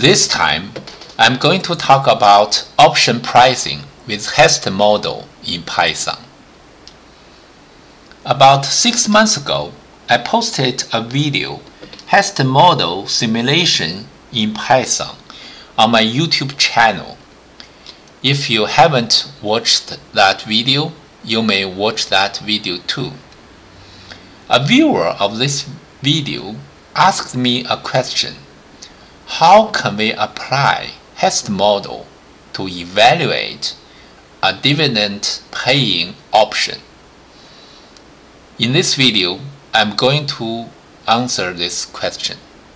This time, I'm going to talk about option pricing with Heston model in Python. About 6 months ago, I posted a video, Heston model simulation in Python, on my YouTube channel. If you haven't watched that video, you may watch that video too. A viewer of this video asked me a question: how can we apply Heston model to evaluate a dividend-paying option? In this video, I'm going to answer this question.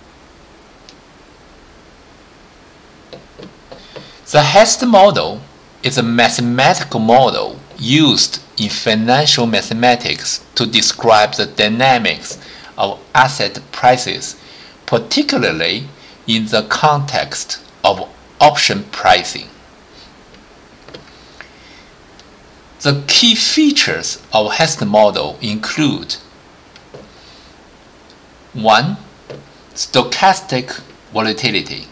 The Heston model is a mathematical model used in financial mathematics to describe the dynamics of asset prices, particularly in the context of option pricing. The key features of Heston model include: 1. Stochastic volatility.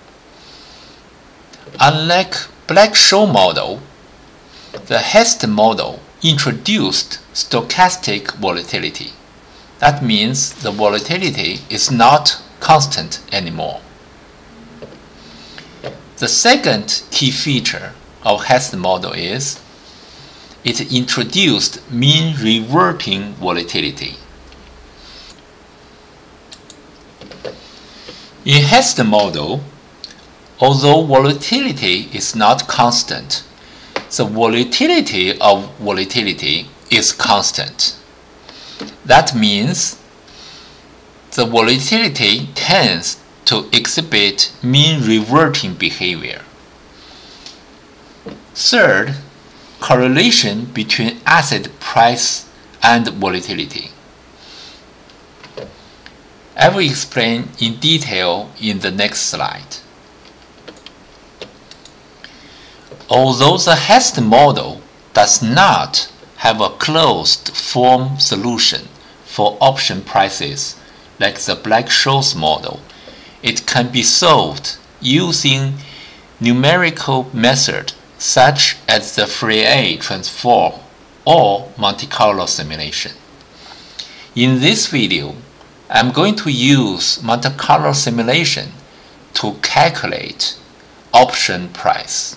Unlike Black-Scholes model, the Heston model introduced stochastic volatility. That means the volatility is not constant anymore. The second key feature of Heston model is it introduced mean-reverting volatility. In Heston model, although volatility is not constant, the volatility of volatility is constant. That means the volatility tends to exhibit mean-reverting behavior. Third, correlation between asset price and volatility. I will explain in detail in the next slide. Although the Heston model does not have a closed-form solution for option prices like the Black-Scholes model, it can be solved using numerical methods such as the Fourier transform or Monte Carlo simulation. In this video, I'm going to use Monte Carlo simulation to calculate option price.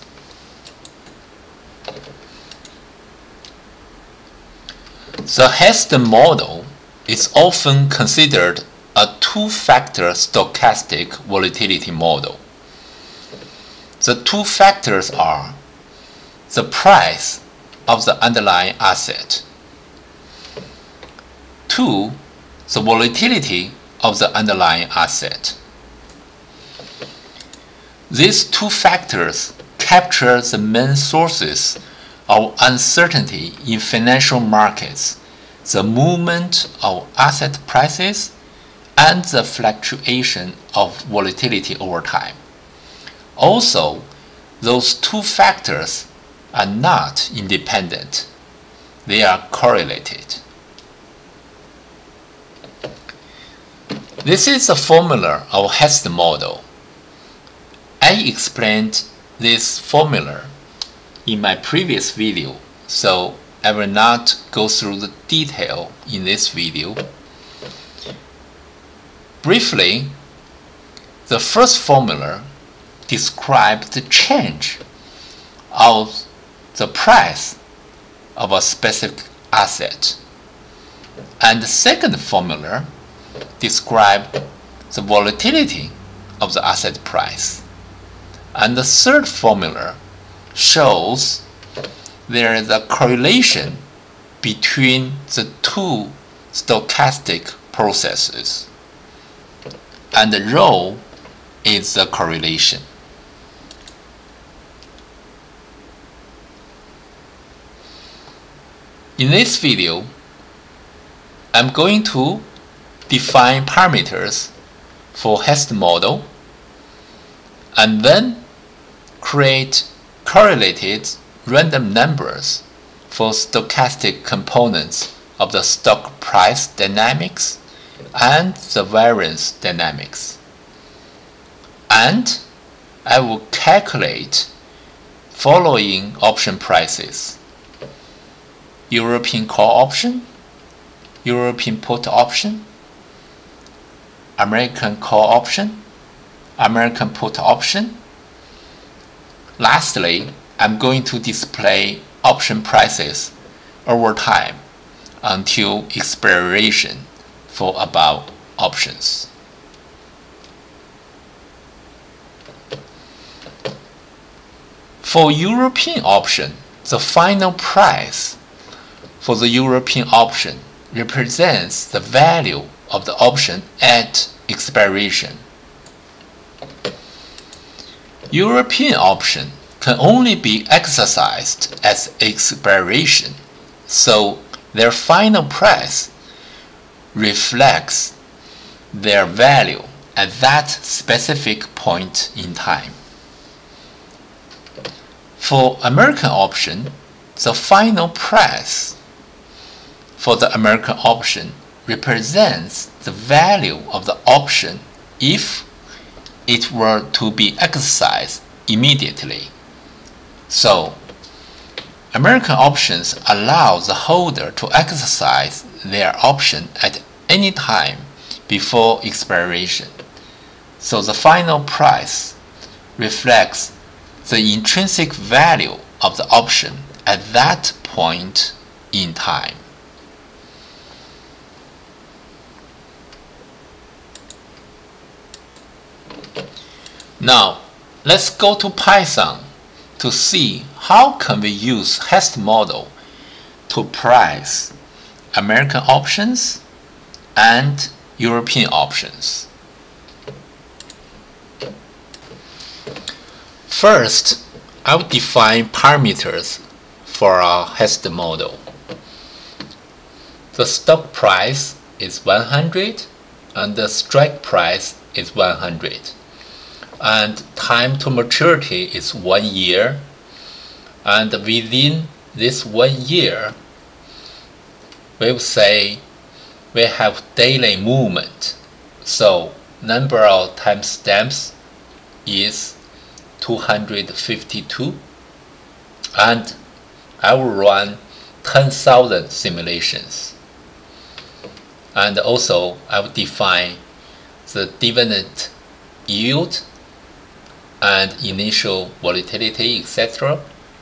The Heston model is often considered a two-factor stochastic volatility model. The two factors are the price of the underlying asset, 2. the volatility of the underlying asset. These two factors capture the main sources of uncertainty in financial markets, the movement of asset prices, and the fluctuation of volatility over time. Also, those two factors are not independent. They are correlated. This is the formula of Heston model. I explained this formula in my previous video, so I will not go through the detail in this video. Briefly, the first formula describes the change of the price of a specific asset, and the second formula describes the volatility of the asset price, and the third formula shows there is a correlation between the two stochastic processes, and the rho is the correlation. In this video, I'm going to define parameters for Heston model and then create correlated random numbers for stochastic components of the stock price dynamics and the variance dynamics, and I will calculate following option prices: European call option, European put option, American call option, American put option. Lastly, I'm going to display option prices over time until expiration for above options. For European option, the final price for the European option represents the value of the option at expiration. European option can only be exercised at expiration, so their final price reflects their value at that specific point in time. For American option, the final price for the American option represents the value of the option if it were to be exercised immediately. So, American options allow the holder to exercise their option at any time before expiration. So the final price reflects the intrinsic value of the option at that point in time. Now, let's go to Python to see how can we use Heston model to price American options and European options. First, I will define parameters for our Heston model. The stop price is 100 and the strike price is 100. And time to maturity is 1 year, and within this 1 year we will say we have daily movement, so number of timestamps is 252, and I will run 10,000 simulations. And also I will define the dividend yield and initial volatility, etc.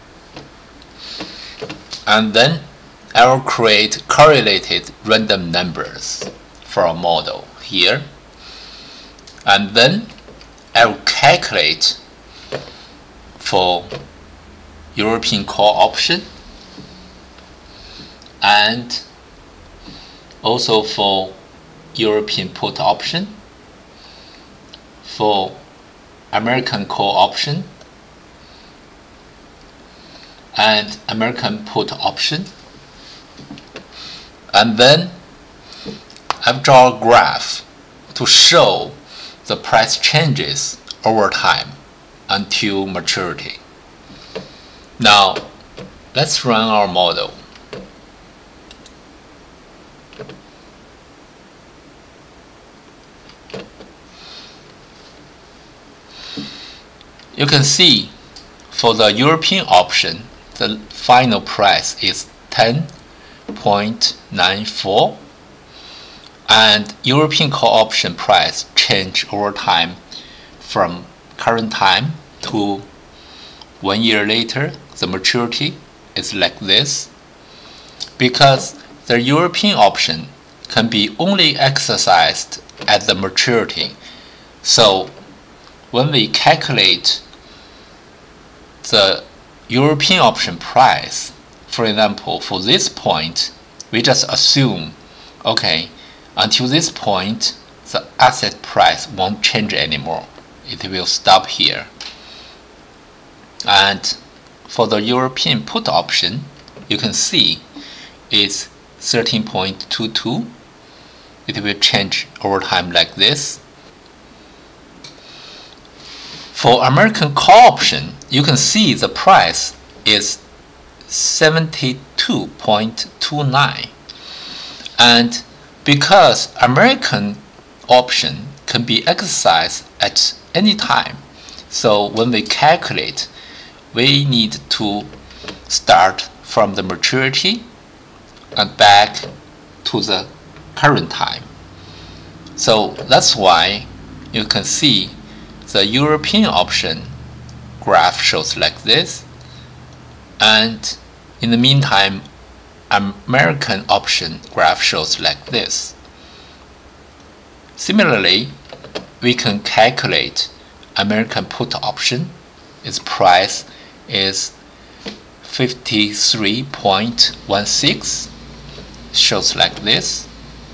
And then I will create correlated random numbers for a model here. And then I will calculate for European call option and also for European put option, for American call option and American put option. And then I've drawn a graph to show the price changes over time until maturity. Now let's run our model. You can see for the European option, the final price is 10.94, and European call option price change over time from current time to 1 year later. The maturity is like this, because the European option can be only exercised at the maturity. So when we calculate the European option price, for example, for this point, we just assume, okay, until this point, the asset price won't change anymore. It will stop here. And for the European put option, you can see it's 13.22. It will change over time like this. For American call option, you can see the price is 72.29, and because American option can be exercised at any time. So when we calculate, we need to start from the maturity and back to the current time. So that's why you can see the European option graph shows like this, and in the meantime American option graph shows like this. Similarly, we can calculate American put option. Its price is 53.16, shows like this.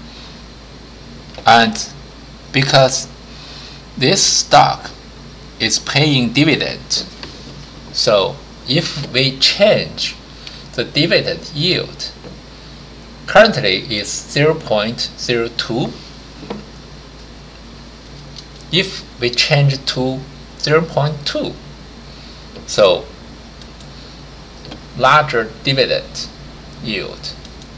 And because this stock is paying dividend, so if we change the dividend yield, currently is 0.02. If we change it to 0.2, so larger dividend yield.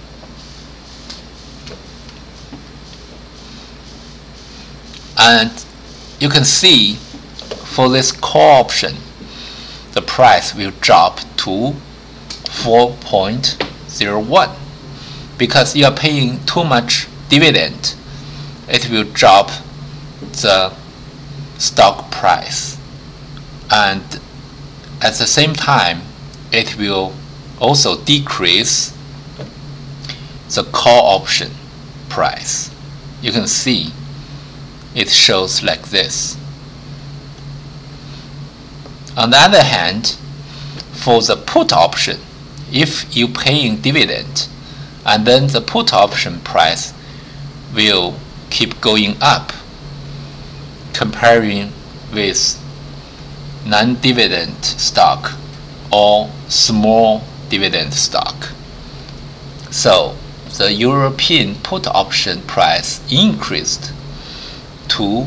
And you can see for this call option, the price will drop to 4.01. Because you are paying too much dividend, it will drop the stock price, and at the same time it will also decrease the call option price. You can see it shows like this. On the other hand, for the put option, if you paying dividend, and then the put option price will keep going up comparing with non-dividend stock or small dividend stock. So the European put option price increased to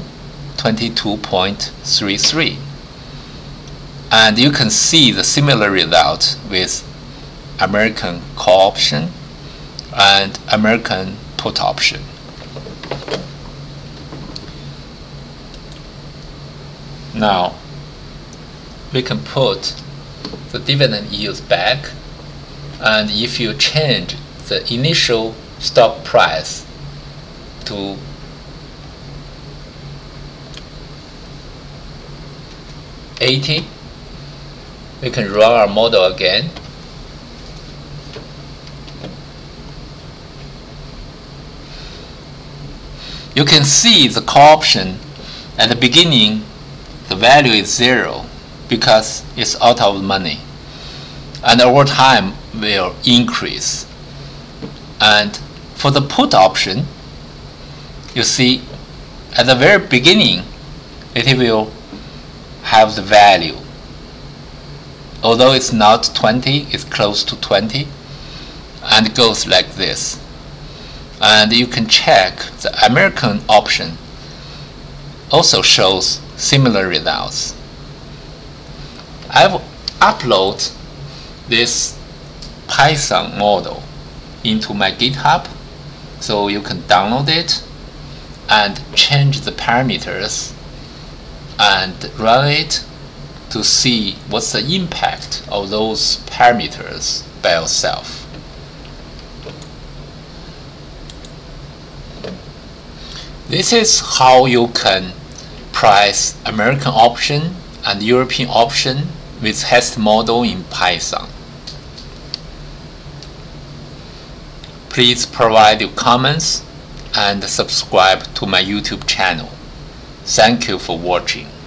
22.33, and you can see the similar result with American call option and American put option. Now we can put the dividend yield back, and if you change the initial stock price to $80, we can run our model again. You can see the call option at the beginning the value is 0 because it's out of money, and over time will increase. And for the put option, you see at the very beginning it will have the value, although it's not 20, it's close to 20, and it goes like this. And you can check the American option also shows similar results. I've uploaded this Python model into my GitHub, so you can download it and change the parameters and run it to see what's the impact of those parameters by yourself. This is how you can price American option and European option with Heston model in Python. Please provide your comments and subscribe to my YouTube channel. Thank you for watching.